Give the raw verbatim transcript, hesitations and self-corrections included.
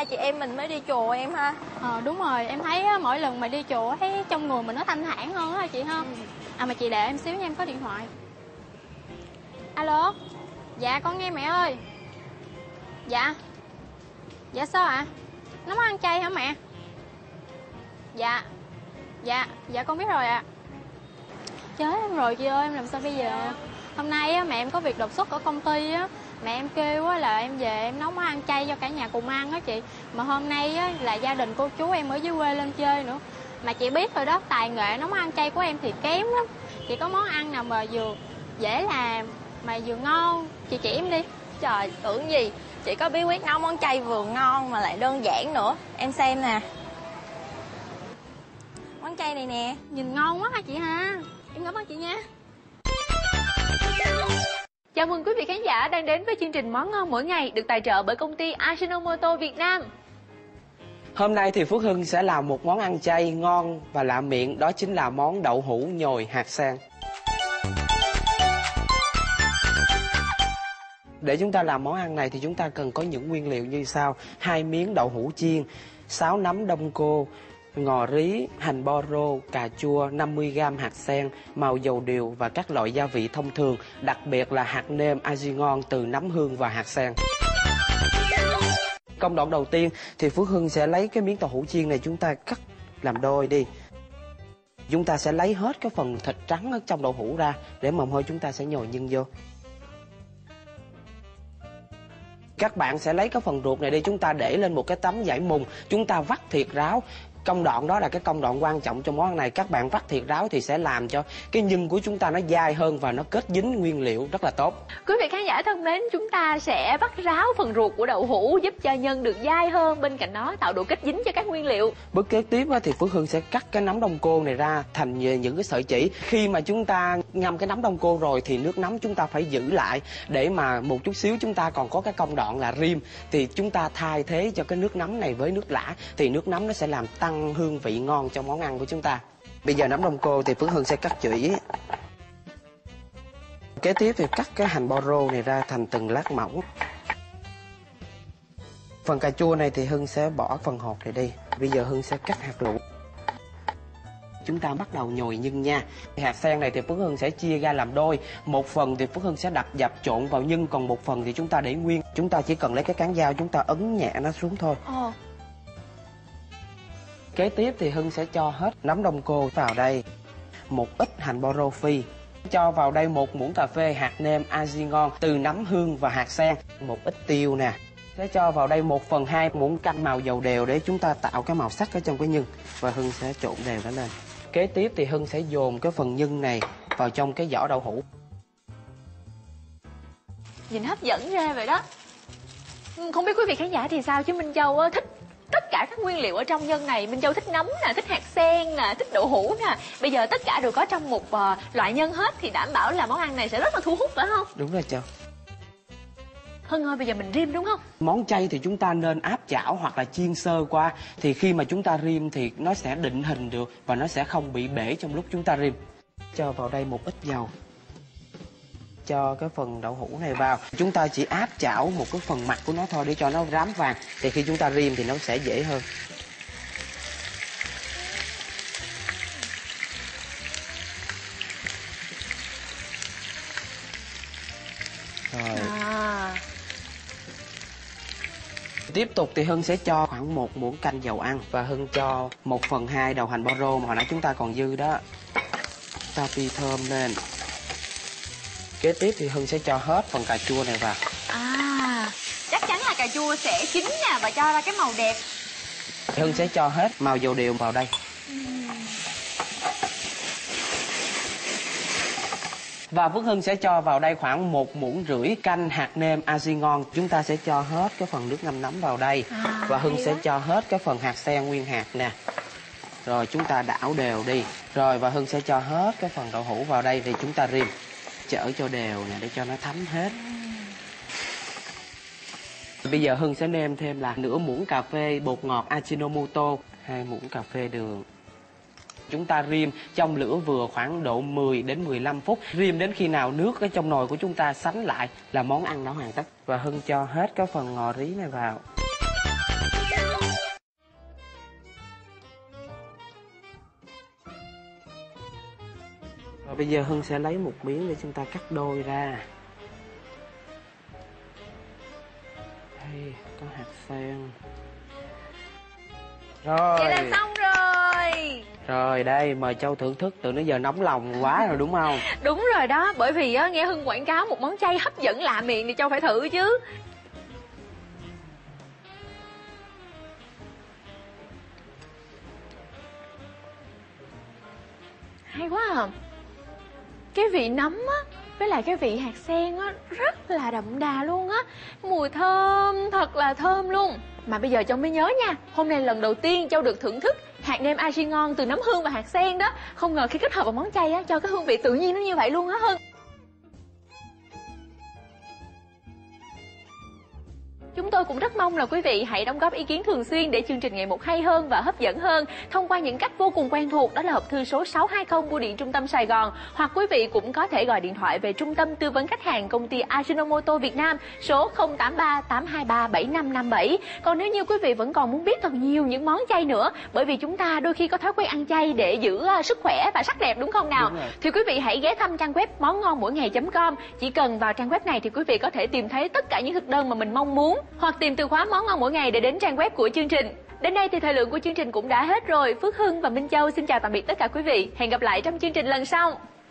hai chị em mình mới đi chùa em ha. Ờ đúng rồi, em thấy á, mỗi lần mà đi chùa thấy trong người mình nó thanh thản hơn á chị ha. Ừ. À mà chị đợi em xíu nha, em có điện thoại. Alo. Dạ con nghe mẹ ơi. Dạ. Dạ sao ạ? À? Nó muốn ăn chay hả mẹ? Dạ. Dạ, dạ con biết rồi ạ. À. Chết em rồi chị ơi, em làm sao bây giờ? Hôm nay á, mẹ em có việc đột xuất ở công ty á. Mẹ em kêu á, là em về em nấu món ăn chay cho cả nhà cùng ăn á chị. Mà hôm nay á, là gia đình cô chú em ở dưới quê lên chơi nữa. Mà chị biết rồi đó, tài nghệ nấu món ăn chay của em thì kém lắm. Chị có món ăn nào mà vừa dễ làm mà vừa ngon, chị chỉ em đi. Trời, tưởng gì chị có bí quyết nấu món chay vừa ngon mà lại đơn giản nữa. Em xem nè. Món chay này nè. Nhìn ngon quá ha chị ha. Em cảm ơn chị nha. Chào mừng quý vị khán giả đang đến với chương trình Món Ngon Mỗi Ngày được tài trợ bởi công ty Ajinomoto Việt Nam. Hôm nay thì Phước Hưng sẽ làm một món ăn chay ngon và lạ miệng, đó chính là món đậu hũ nhồi hạt sen. Để chúng ta làm món ăn này thì chúng ta cần có những nguyên liệu như sau: hai miếng đậu hũ chiên, sáu nắm đông cô, ngò rí, hành bo rô, cà chua, năm mươi gam hạt sen, màu dầu điều và các loại gia vị thông thường, đặc biệt là hạt nêm Azingon từ nấm hương và hạt sen. Công đoạn đầu tiên thì Phước Hưng sẽ lấy cái miếng đậu hũ chiên này, chúng ta cắt làm đôi đi. Chúng ta sẽ lấy hết cái phần thịt trắng ở trong đậu hũ ra, để mồm hơi chúng ta sẽ nhồi nhân vô. Các bạn sẽ lấy cái phần ruột này đi, chúng ta để lên một cái tấm vải mùng, chúng ta vắt thiệt ráo. Công đoạn đó là cái công đoạn quan trọng trong món ăn này. Các bạn vắt thiệt ráo thì sẽ làm cho cái nhân của chúng ta nó dai hơn và nó kết dính nguyên liệu rất là tốt. Quý vị khán giả thân mến, chúng ta sẽ vắt ráo phần ruột của đậu hũ giúp cho nhân được dai hơn, bên cạnh đó tạo độ kết dính cho các nguyên liệu. Bước kế tiếp thì Phước Hưng sẽ cắt cái nấm đông cô này ra thành những cái sợi chỉ. Khi mà chúng ta ngâm cái nấm đông cô rồi thì nước nấm chúng ta phải giữ lại, để mà một chút xíu chúng ta còn có cái công đoạn là rim, thì chúng ta thay thế cho cái nước nấm này với nước lã, thì nước nấm nó sẽ làm tăng hương vị ngon trong món ăn của chúng ta. Bây giờ nấm đông cô thì Phước Hưng sẽ cắt chũy. Kế tiếp thì cắt cái hành bo rô này ra thành từng lát mỏng. Phần cà chua này thì Hưng sẽ bỏ phần hột này đi. Bây giờ Hưng sẽ cắt hạt lựu. Chúng ta bắt đầu nhồi nhân nha. Hạt sen này thì Phước Hưng sẽ chia ra làm đôi. Một phần thì Phước Hưng sẽ đập dập trộn vào nhân, còn một phần thì chúng ta để nguyên. Chúng ta chỉ cần lấy cái cán dao, chúng ta ấn nhẹ nó xuống thôi. Ồ. Kế tiếp thì Hưng sẽ cho hết nấm đông cô vào đây, một ít hành bo rô phi, cho vào đây một muỗng cà phê hạt nêm Azingon từ nấm hương và hạt sen, một ít tiêu nè. Sẽ cho vào đây một phần hai muỗng canh màu dầu đều để chúng ta tạo cái màu sắc ở trong cái nhân, và Hưng sẽ trộn đều nó lên. Kế tiếp thì Hưng sẽ dồn cái phần nhân này vào trong cái vỏ đậu hũ. Nhìn hấp dẫn ra vậy đó. Không biết quý vị khán giả thì sao, chứ Minh Châu á, thích tất cả các nguyên liệu ở trong nhân này. Minh Châu thích nấm nè, thích hạt sen nè, thích đậu hũ nè. Bây giờ tất cả đều có trong một uh, loại nhân hết, thì đảm bảo là món ăn này sẽ rất là thu hút, phải không? Đúng rồi Châu. Hưng ơi, bây giờ mình rim đúng không? Món chay thì chúng ta nên áp chảo hoặc là chiên sơ qua, thì khi mà chúng ta rim thì nó sẽ định hình được và nó sẽ không bị bể trong lúc chúng ta rim. Cho vào đây một ít dầu. Cho cái phần đậu hũ này vào. Chúng ta chỉ áp chảo một cái phần mặt của nó thôi để cho nó rám vàng, thì khi chúng ta rim thì nó sẽ dễ hơn. Rồi. À. Tiếp tục thì Hưng sẽ cho khoảng một muỗng canh dầu ăn, và Hưng cho một phần hai đầu hành bo rô mà hồi nãy chúng ta còn dư đó. Ta phi thơm lên. Kế tiếp thì Hưng sẽ cho hết phần cà chua này vào. À, chắc chắn là cà chua sẽ chín nè và cho ra cái màu đẹp. Hưng sẽ cho hết màu dầu điều vào đây. uhm. Và Phước Hưng sẽ cho vào đây khoảng một muỗng rưỡi canh hạt nêm Azingon. Chúng ta sẽ cho hết cái phần nước ngâm nấm vào đây. À, và Hưng sẽ đó. Cho hết cái phần hạt sen nguyên hạt nè. Rồi chúng ta đảo đều đi. Rồi và Hưng sẽ cho hết cái phần đậu hũ vào đây thì chúng ta rim. Chở cho đều nè để cho nó thấm hết. Bây giờ Hưng sẽ nêm thêm là nửa muỗng cà phê bột ngọt Ajinomoto, hai muỗng cà phê đường. Chúng ta rim trong lửa vừa khoảng độ mười đến mười lăm phút. Rim đến khi nào nước ở trong nồi của chúng ta sánh lại là món ăn đã hoàn tất. Và Hưng cho hết cái phần ngò rí này vào. Rồi bây giờ Hưng sẽ lấy một miếng để chúng ta cắt đôi ra. Đây, có hạt sen. Rồi. Vậy là xong rồi. Rồi đây, mời Châu thưởng thức, từ nãy giờ nóng lòng quá rồi đúng không? Đúng rồi đó, bởi vì á, nghe Hưng quảng cáo một món chay hấp dẫn lạ miệng thì Châu phải thử chứ. Hay quá à. Cái vị nấm á, với lại cái vị hạt sen á, rất là đậm đà luôn á. Mùi thơm, thật là thơm luôn. Mà bây giờ Châu mới nhớ nha, hôm nay lần đầu tiên Châu được thưởng thức hạt nêm aji ngon từ nấm hương và hạt sen đó. Không ngờ khi kết hợp vào món chay á, cho cái hương vị tự nhiên nó như vậy luôn á Hưng. Chúng tôi cũng rất mong là quý vị hãy đóng góp ý kiến thường xuyên để chương trình ngày một hay hơn và hấp dẫn hơn thông qua những cách vô cùng quen thuộc, đó là hộp thư số sáu hai không bưu điện Trung tâm Sài Gòn, hoặc quý vị cũng có thể gọi điện thoại về Trung tâm Tư vấn Khách hàng Công ty Ajinomoto Việt Nam số không tám ba tám hai ba bảy năm năm bảy. Còn nếu như quý vị vẫn còn muốn biết thật nhiều những món chay nữa, bởi vì chúng ta đôi khi có thói quen ăn chay để giữ sức khỏe và sắc đẹp đúng không nào? Đúng rồi. Thì quý vị hãy ghé thăm trang web món ngon mỗi ngày chấm com. Chỉ cần vào trang web này thì quý vị có thể tìm thấy tất cả những thực đơn mà mình mong muốn, hoặc tìm từ khóa món ngon mỗi ngày để đến trang web của chương trình. Đến đây thì thời lượng của chương trình cũng đã hết rồi. Phước Hưng và Minh Châu xin chào tạm biệt tất cả quý vị. Hẹn gặp lại trong chương trình lần sau.